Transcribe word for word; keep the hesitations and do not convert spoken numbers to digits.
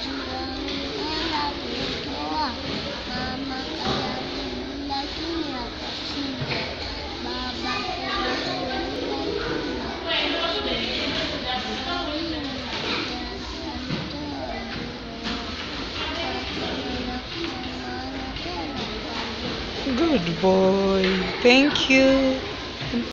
Ninaenda kutoa mama kajaribu lakini akashindwa. Baba kajaribu lakini akashindwa. Mwalimu alitoa jibu. Good boy. Thank you.